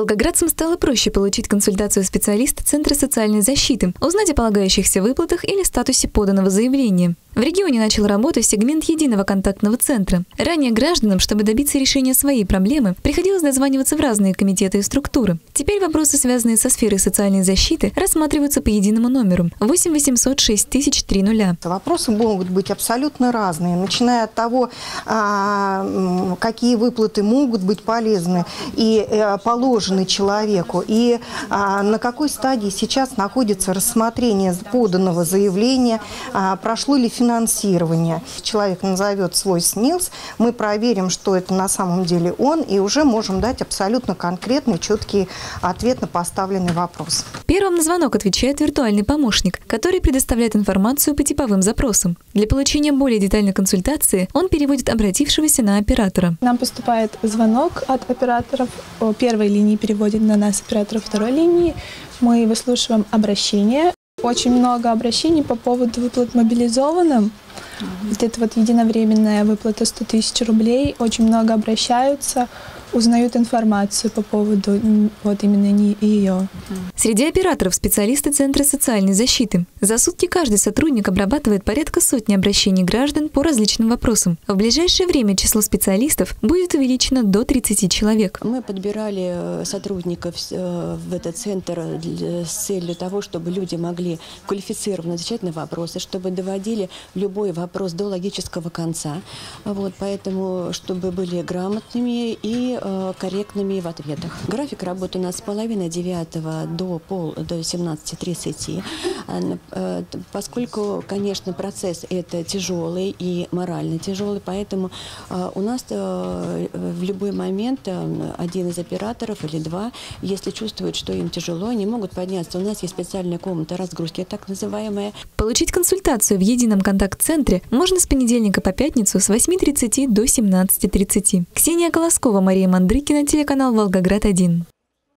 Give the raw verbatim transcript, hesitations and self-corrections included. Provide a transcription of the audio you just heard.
Волгоградцам стало проще получить консультацию специалиста Центра социальной защиты, узнать о полагающихся выплатах или статусе поданного заявления. В регионе начал работать сегмент единого контактного центра. Ранее гражданам, чтобы добиться решения своей проблемы, приходилось дозваниваться в разные комитеты и структуры. Теперь вопросы, связанные со сферой социальной защиты, рассматриваются по единому номеру восемь восемьсот шесть тысяч три нуля. Вопросы могут быть абсолютно разные, начиная от того, какие выплаты могут быть полезны и положены человеку, и на какой стадии сейчас находится рассмотрение поданного заявления, прошло ли финансирование. Человек назовет свой СНИЛС, мы проверим, что это на самом деле он, и уже можем дать абсолютно конкретный, четкий ответ на поставленный вопрос. Первым на звонок отвечает виртуальный помощник, который предоставляет информацию по типовым запросам. Для получения более детальной консультации он переводит обратившегося на оператора. Нам поступает звонок от операторов. Первой линии переводит на нас оператор второй линии. Мы выслушиваем обращение. Очень много обращений по поводу выплат мобилизованным. Вот это вот единовременная выплата сто тысяч рублей. Очень много обращаются, узнают информацию по поводу вот именно не ее. Среди операторов специалисты Центра социальной защиты. За сутки каждый сотрудник обрабатывает порядка сотни обращений граждан по различным вопросам. В ближайшее время число специалистов будет увеличено до тридцати человек. Мы подбирали сотрудников в этот центр с целью того, чтобы люди могли квалифицированно отвечать на вопросы, чтобы доводили любой вопрос до логического конца. Вот, поэтому, чтобы были грамотными и корректными в ответах. График работы у нас с половины девятого до, пол, до семнадцати тридцати. Поскольку, конечно, процесс это тяжелый и морально тяжелый, поэтому у нас в любой момент один из операторов или два, если чувствуют, что им тяжело, они могут подняться. У нас есть специальная комната разгрузки, так называемая. Получить консультацию в едином контакт-центре можно с понедельника по пятницу с восьми тридцати до семнадцати тридцати. Ксения Колоскова, Мария Мандрыкина, телеканал Волгоград один.